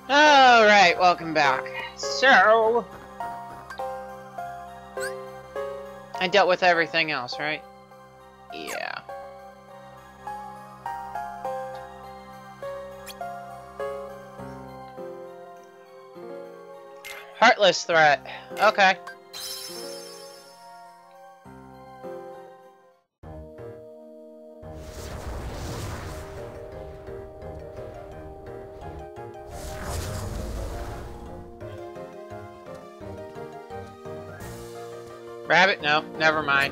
Alright, welcome back. So... I dealt with everything else, right? Yeah. Heartless threat. Okay. Rabbit? No, never mind.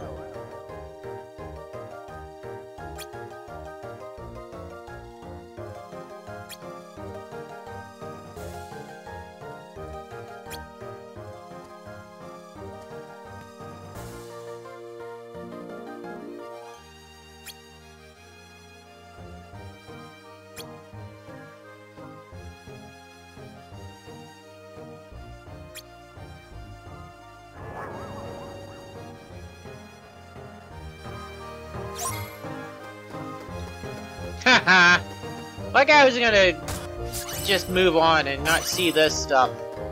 Haha! Like I was gonna just move on and not see this stuff.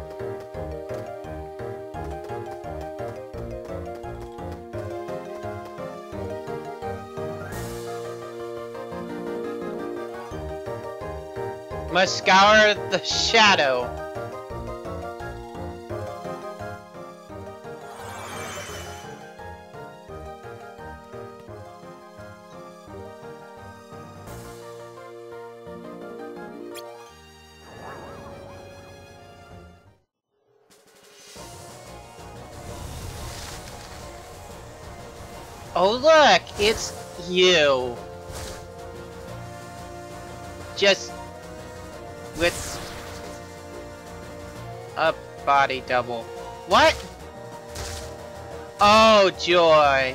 Must scour the shadow. Oh look, it's you. Just with a body double. What? Oh joy.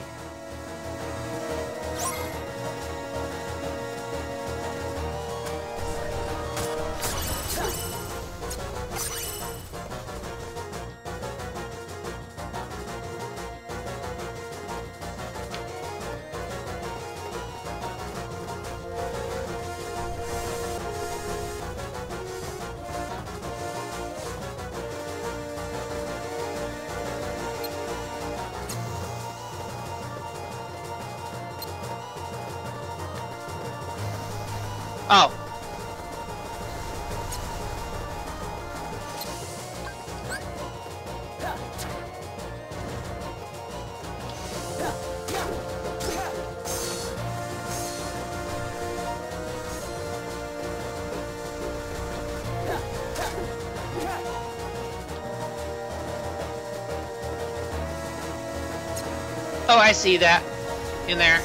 Oh. Oh, I see that in there.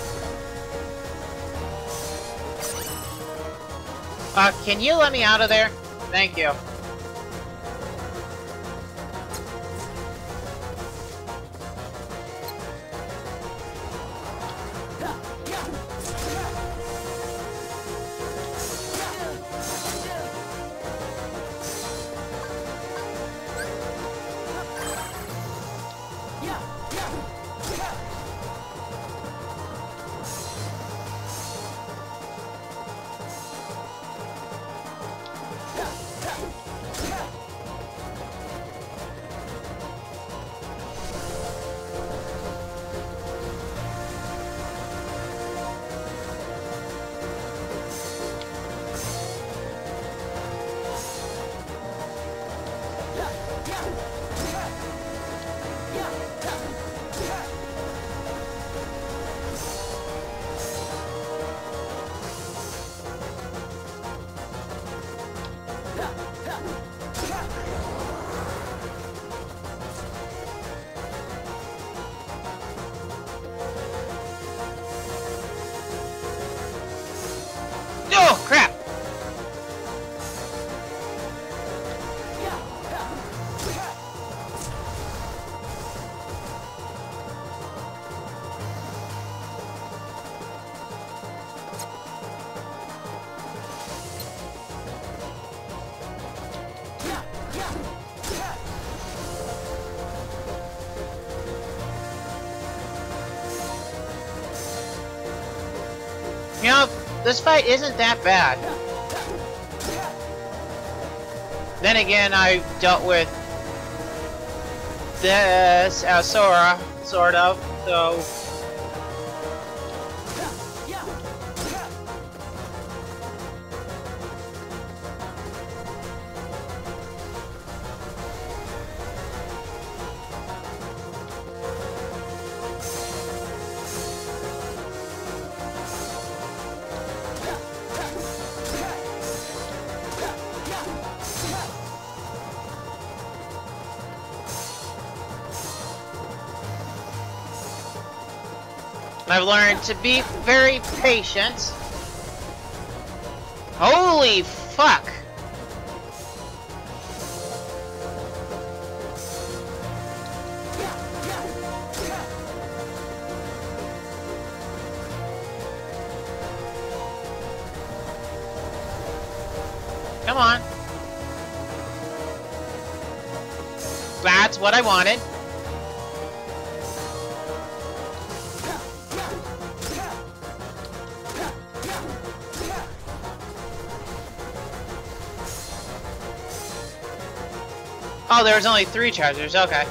Can you let me out of there? Thank you. Oh, crap! You know, this fight isn't that bad. Then again, I dealt with this as Sora, sort of, so... I've learned to be very patient. Holy fuck! Come on. That's what I wanted. Oh, there was only 3 chargers, okay.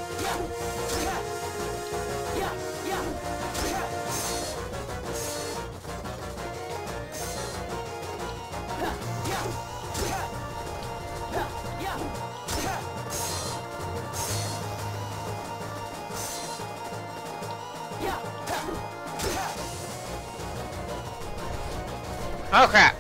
Oh crap.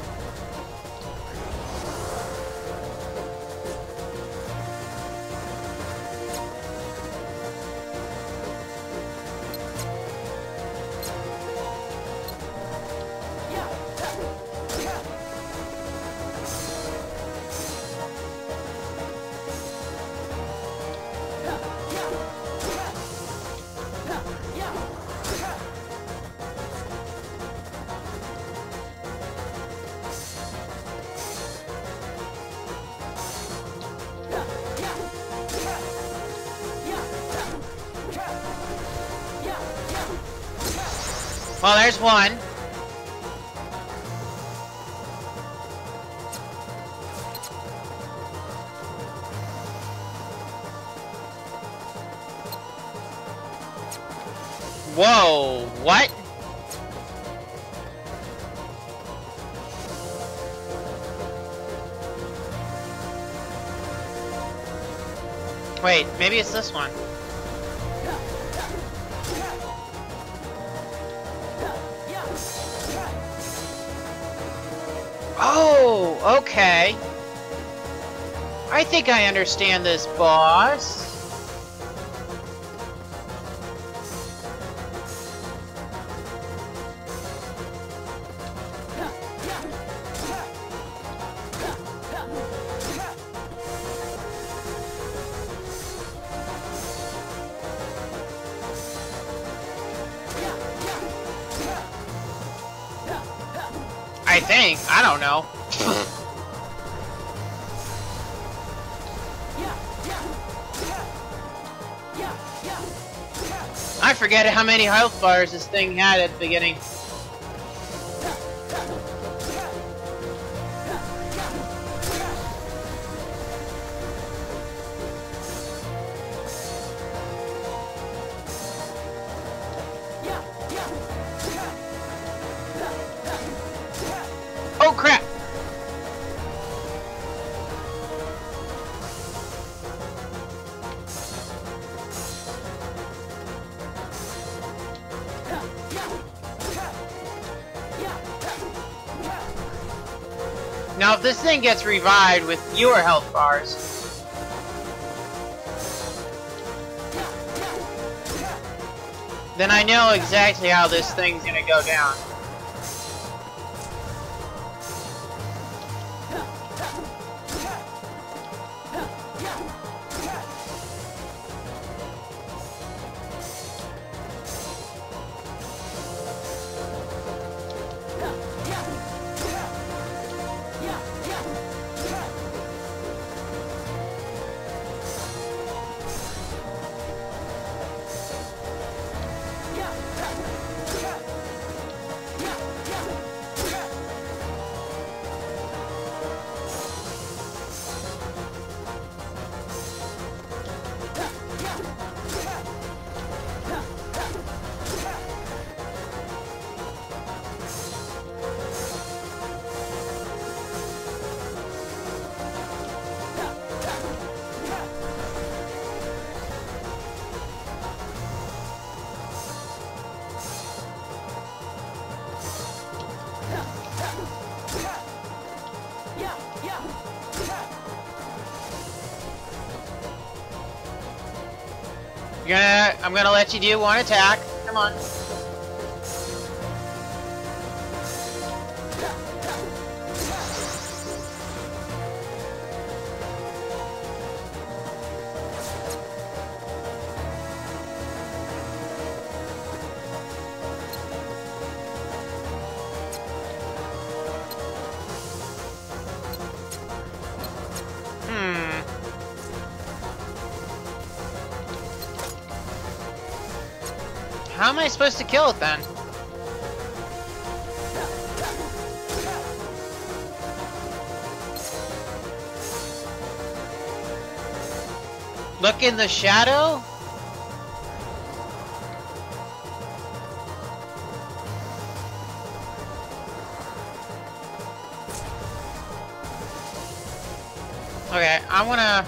Well, there's one. Whoa, what? Wait, maybe it's this one. Oh, okay. I think I understand this, boss. I think. I don't know. I forget how many health bars this thing had at the beginning. Oh crap! Now if this thing gets revived with fewer health bars, then I know exactly how this thing's gonna go down. I'm gonna let you do one attack. Come on. How am I supposed to kill it then? Look in the shadow? Okay, I wanna...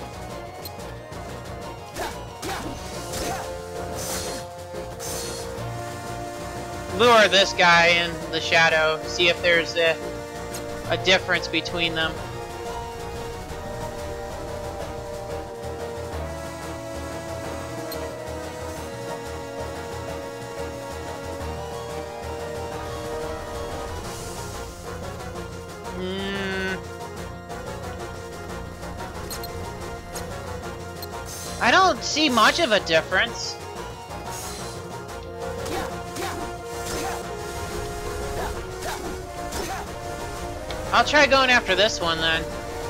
lure this guy in the shadow, see if there's a difference between them. I don't see much of a difference. I'll try going after this one then.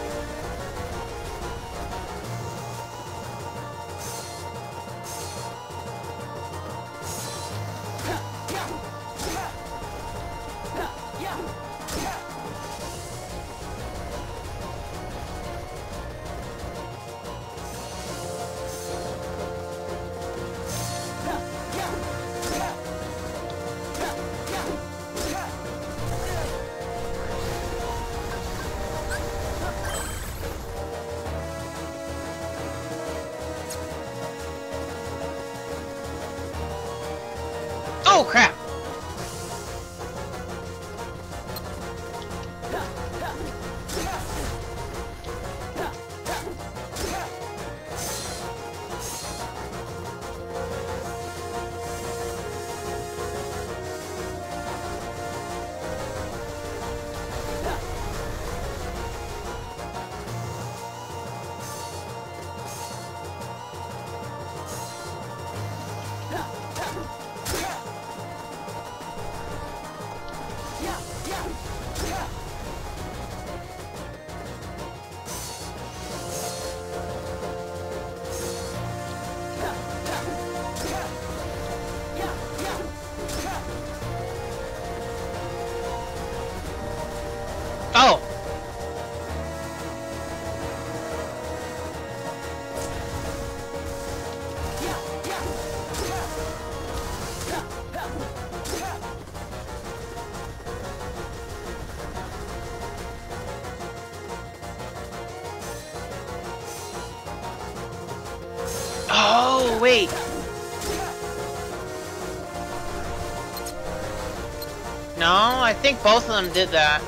Oh crap! Oh! Oh, wait! No, I think both of them did that.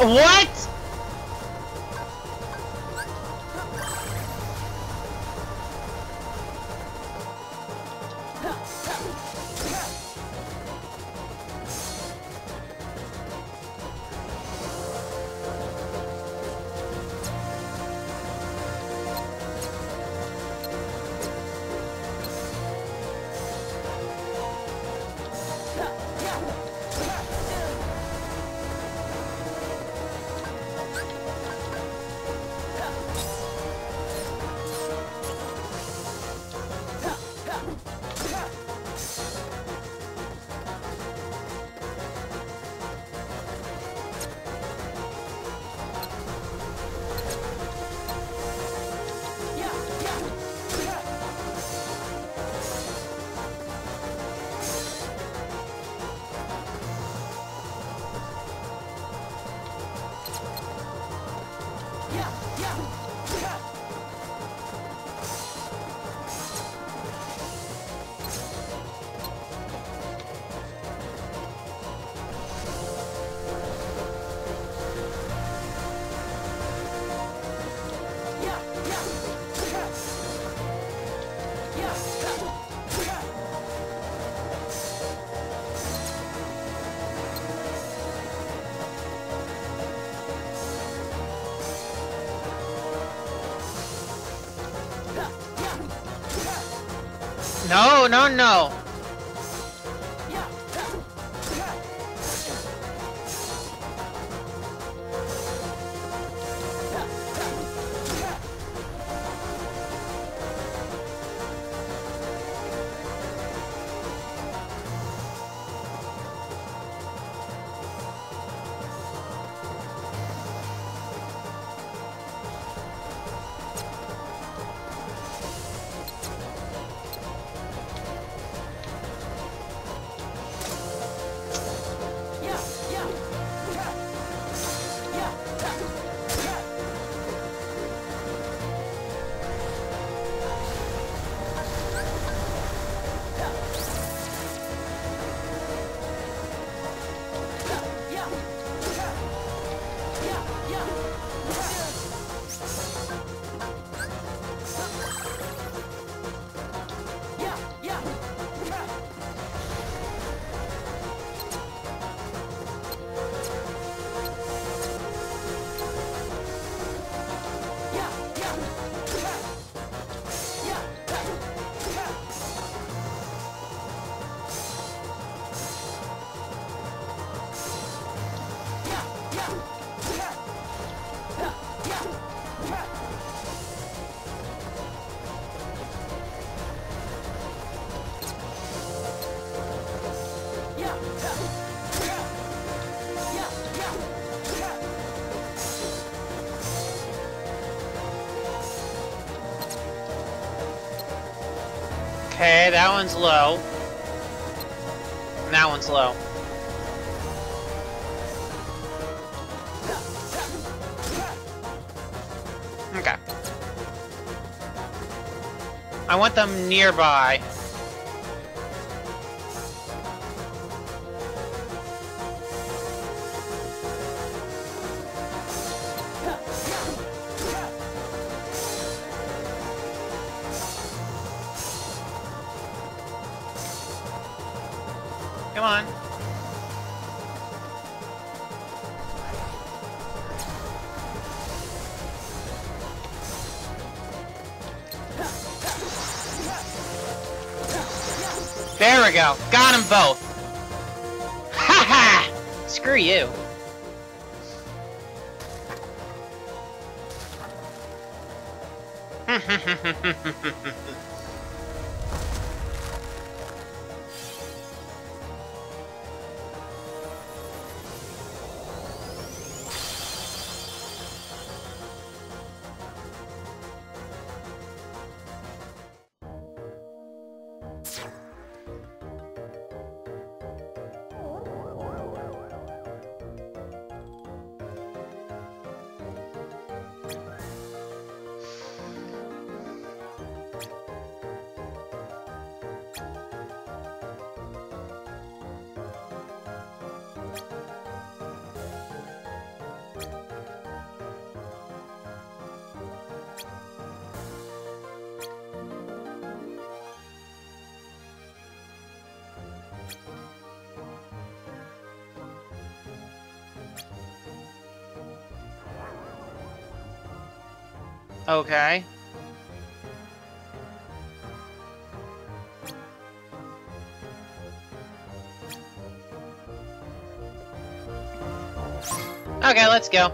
What? No, no, no. Okay, that one's low. And that one's low. Okay. I want them nearby. Come on. There we go. Got them both. Ha ha! Screw you. Okay. Okay, let's go.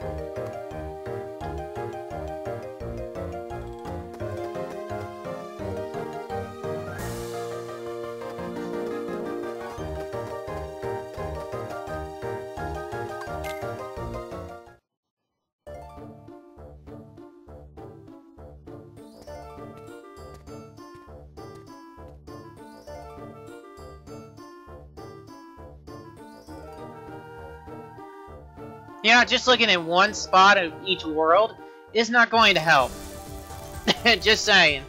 You know, just looking at one spot of each world is not going to help. Just saying.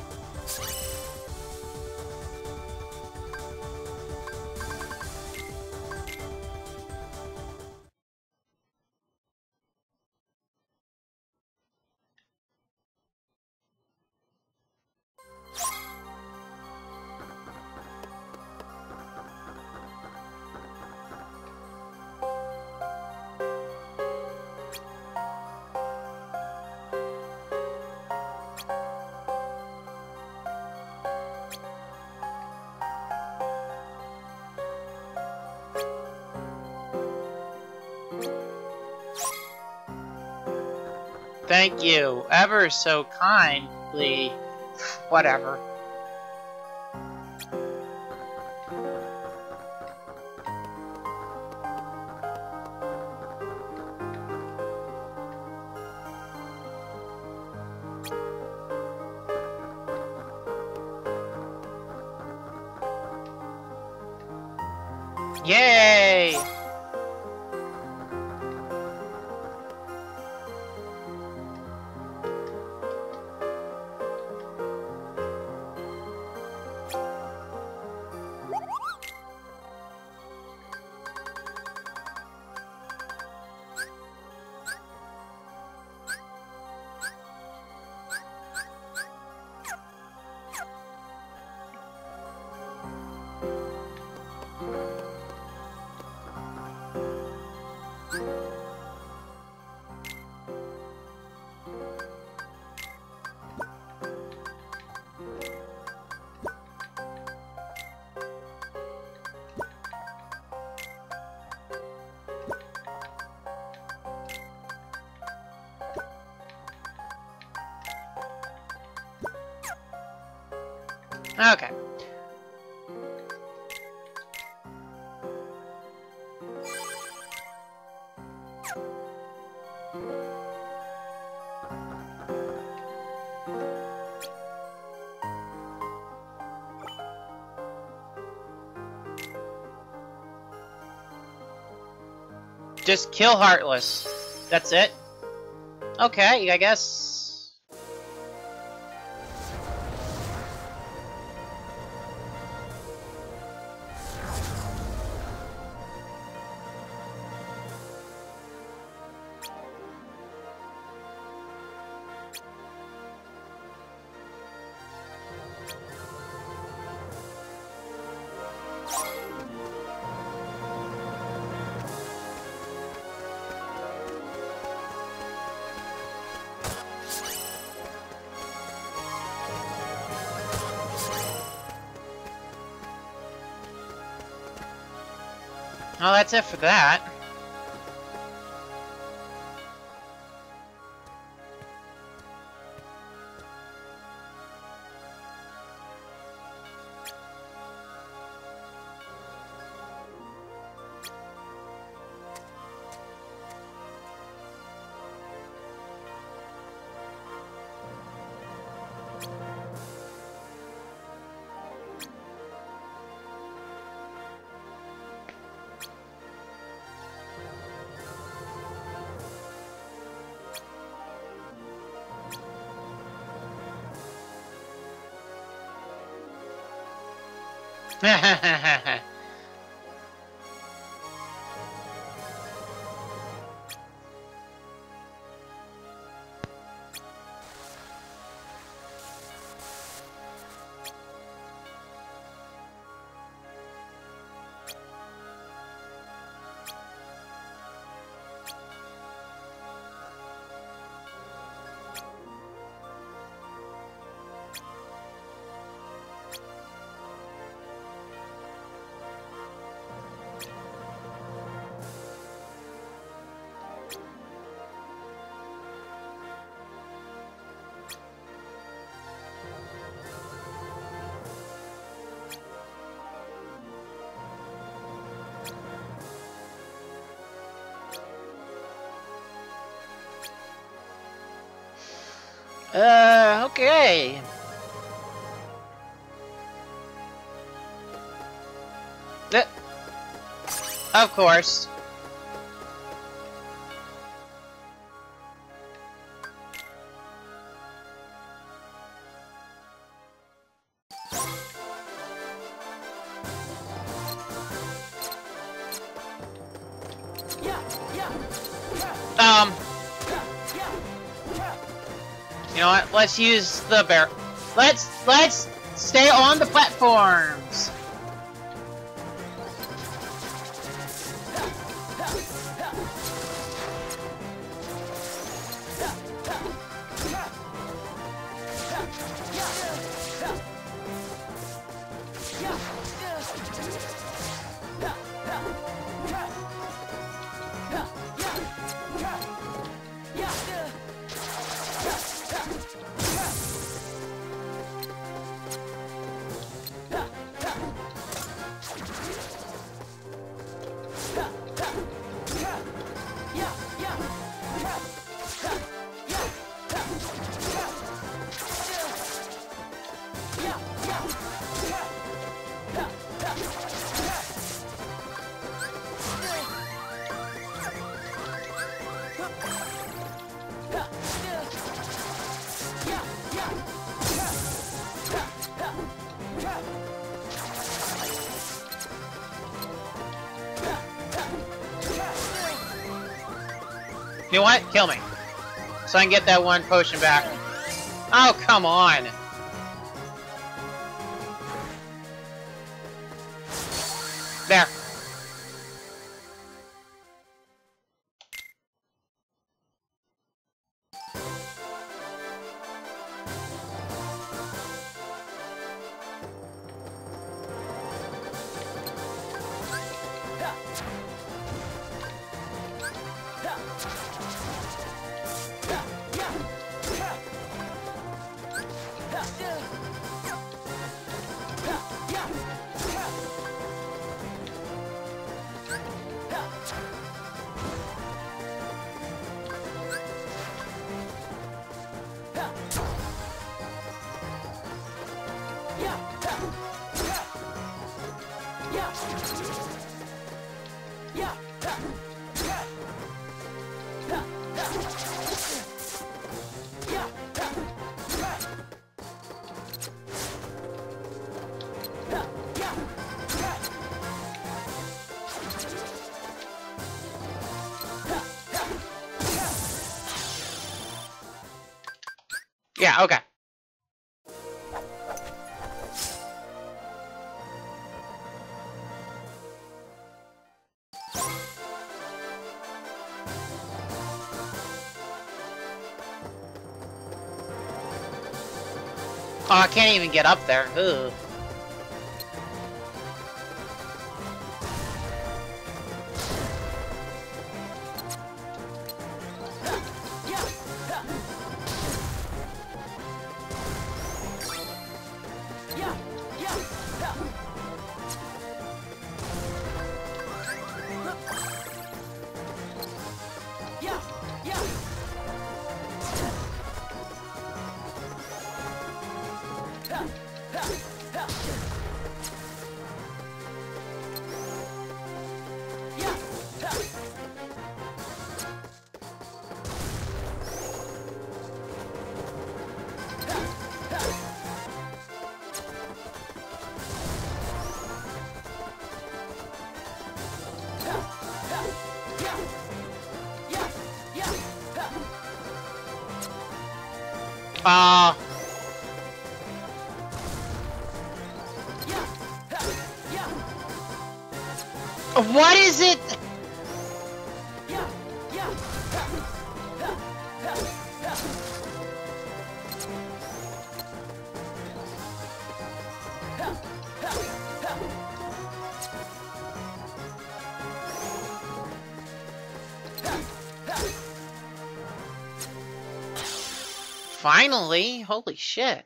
Thank you, ever so kindly. Whatever. Yay! Okay. Just kill Heartless. That's it? Okay, I guess... Well, that's it for that. Okay. Of course. You know what? Let's use the bear. Let's stay on the platforms. You know what? Kill me. So I can get that one potion back. Oh, come on. There. Yeah, okay. Oh, I can't even get up there. Ugh. What is it? Finally? Holy shit.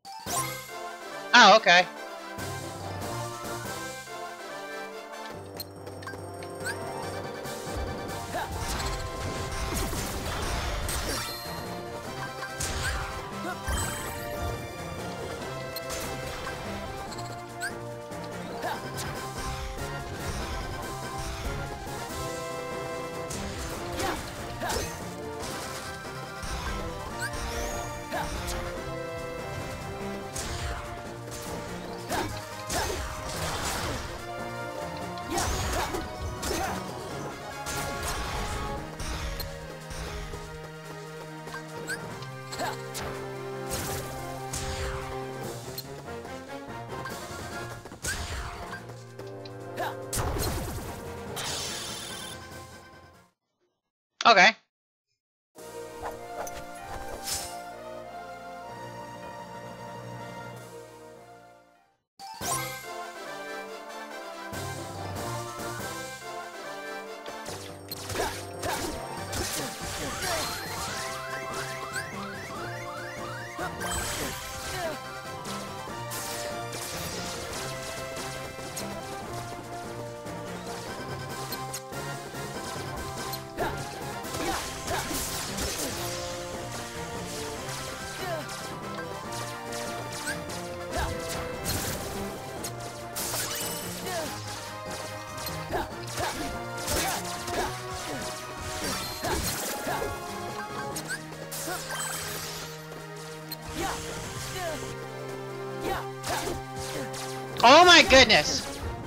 Oh, okay. Okay. Oh my goodness!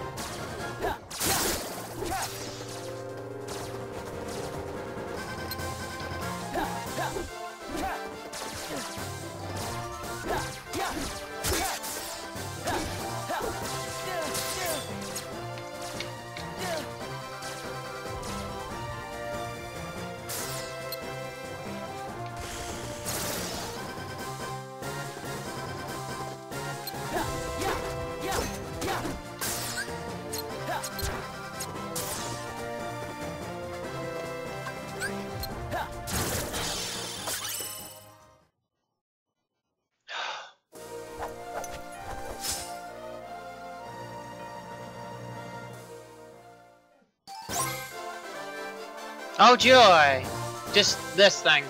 Oh joy! Just this thing.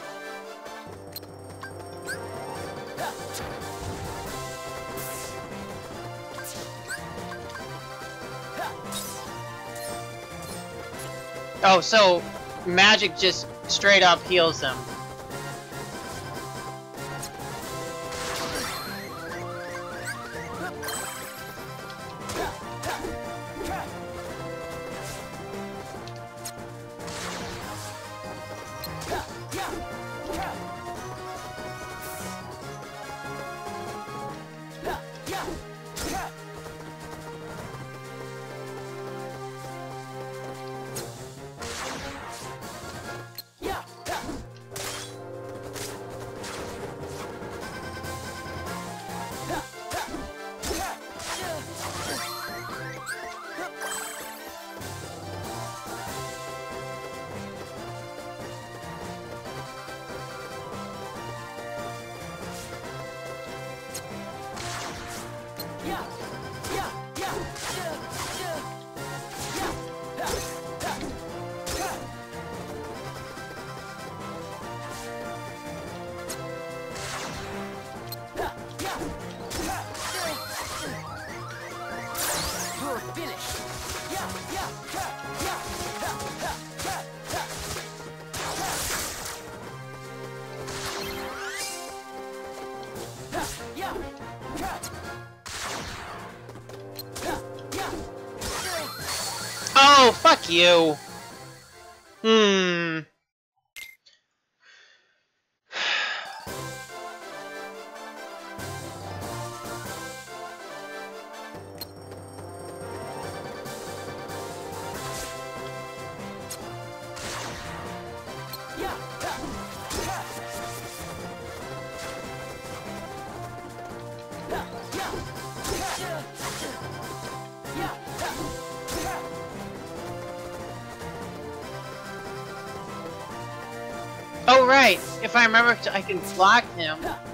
Oh, so magic just straight up heals them. Oh, fuck you. Oh right, if I remember, I can block him.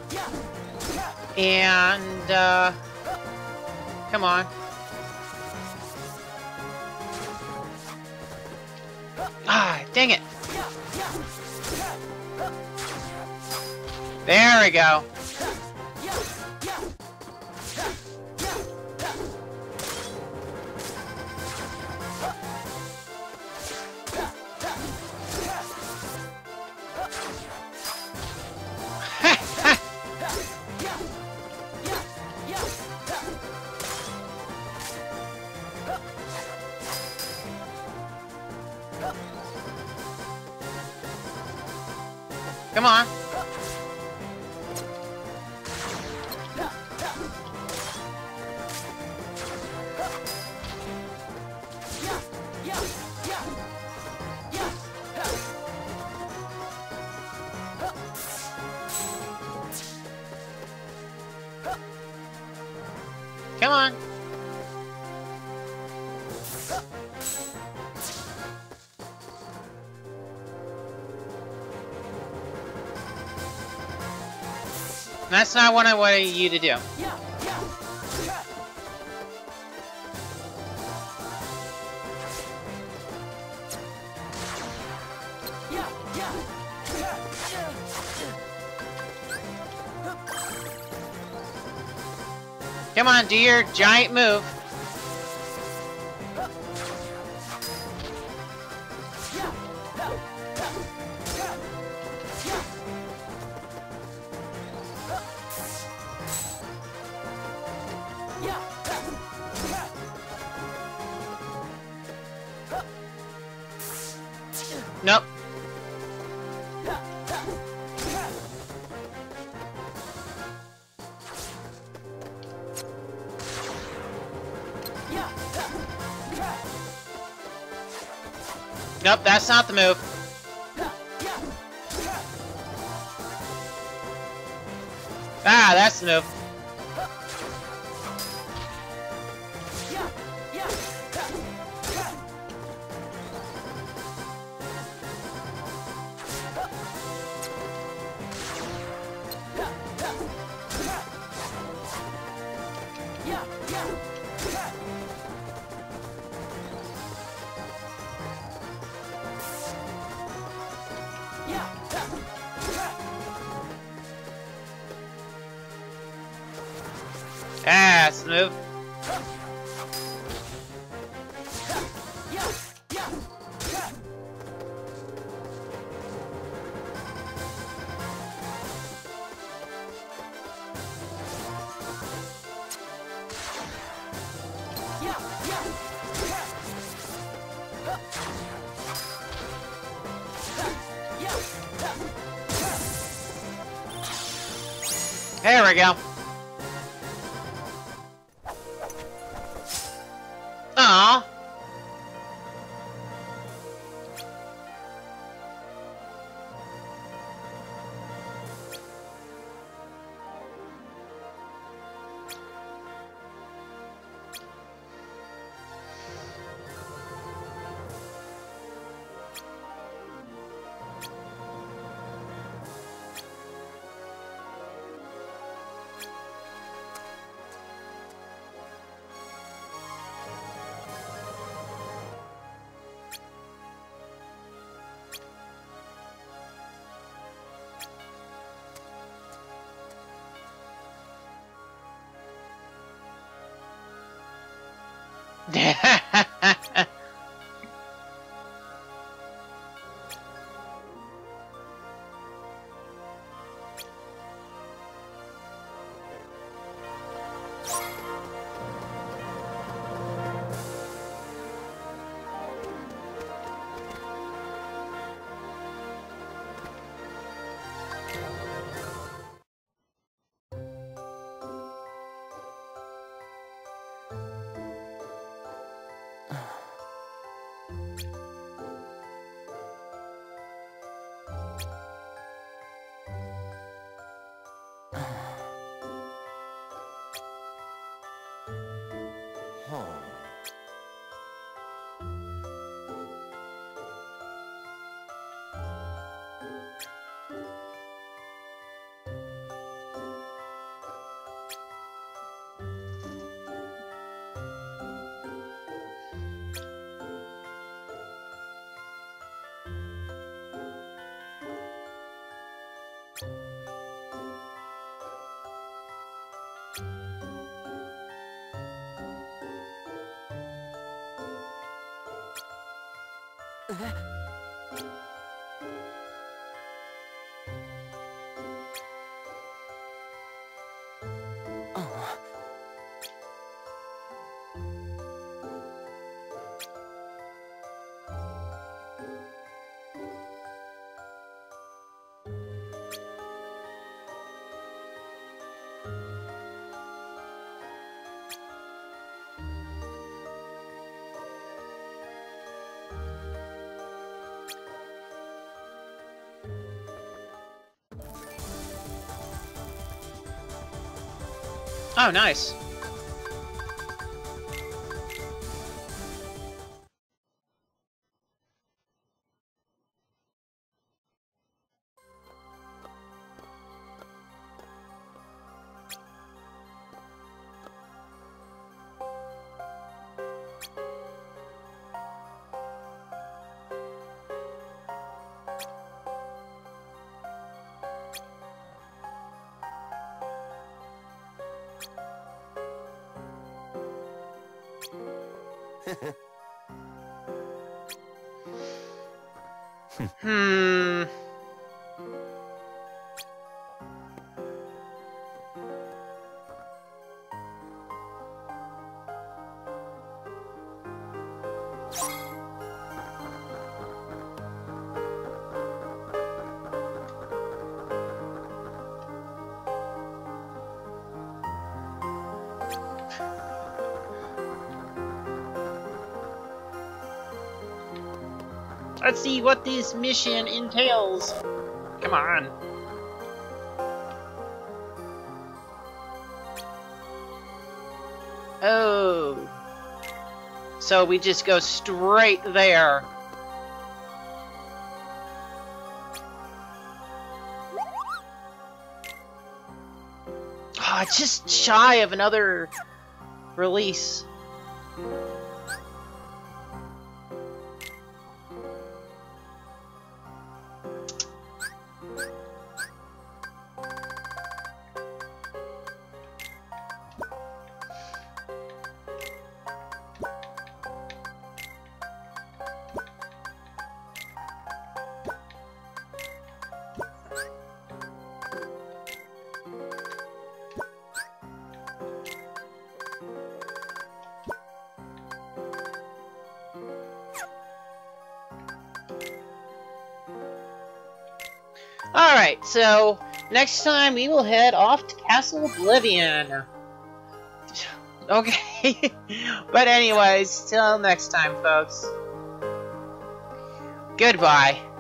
And, come on. Ah, dang it. There we go. Come on. That's not what I wanted you to do. Come on, do your giant move. Nope. Nope, that's not the move. Ah, that's the move. Ah, that's the move. There we go. Aww. Oh, nice. Let's see what this mission entails. Come on. Oh. So we just go straight there. Oh, it's just shy of another release. Alright, so next time we will head off to Castle Oblivion. Okay, but anyways, till next time, folks. Goodbye.